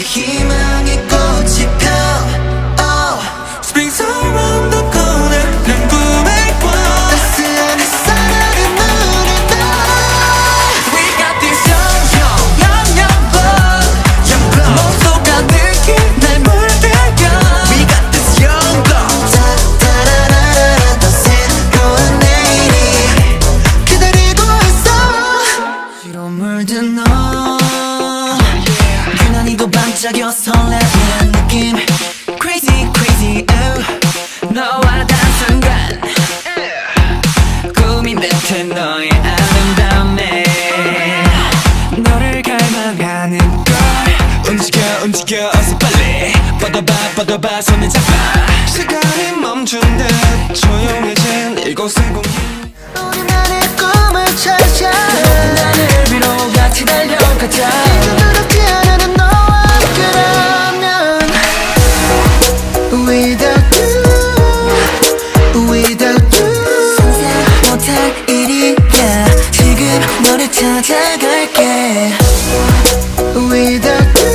희망의 꽃이 펴 Springs around the corner 난 꿈을 꿔 따스한 햇살에 눈을 떠 We got this young blood 몸속 가득히 날 물들여 We got this young blood 따라라라라 더 새로운 내일이 기다리고 있어 뒤로 물든 너 유난히도 반짝여 설레는 느낌 Crazy crazy 너와 단 순간 꿈이 뱉은 너의 아름다움에 너를 갈망하는 걸 움직여 어서 빨리 뻗어봐 손을 잡아 시간이 멈춘 듯 조용해진 이곳의 공기 우리만의 꿈을 찾아 나를 위로 같이 달려가자 두렵지 않은 너와 함께라면 Without you 상상 못할 일이야 지금 너를 찾아갈게 Without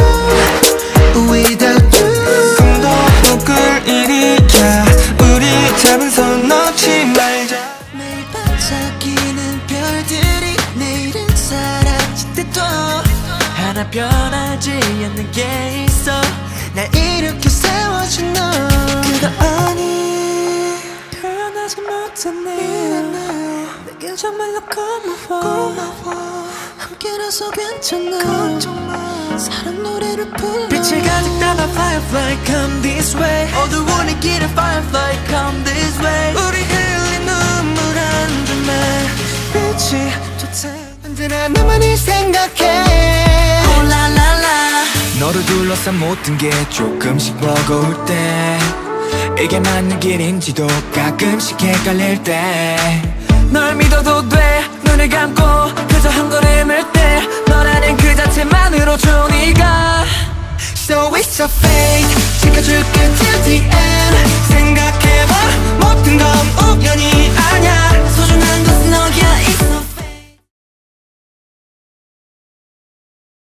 you 꿈도 못 꿀 일이야 우리 잡은 손 놓지 말자 매일 반짝이는 별들이 내일은 사라질 때도 하나 변하지 않는 게 있어 날 이렇게 세워준 너 그거 아니 표현하지 못하네 내게 정말로 고마워 함께라서 괜찮아 걱정 마 사랑 노래를 불러 빛을 가득 담아 Firefly come this way 어두운 이 길을 Firefly come this way 우리 흘린 눈물 한 줌에 빛이 좋대 언제나 나만을 생각해 Oh la la la 너를 둘러싼 모든 게 조금씩 버거울 때 이게 맞는 길인지도 가끔씩 헷갈릴 때 널 믿어도 돼 눈을 감고 그저 한 걸음을 떼 너라는 그 자체만으로 좋으니까 So it's a fate 지켜줄게 till the end 생각해봐 모든 건 우연이 아냐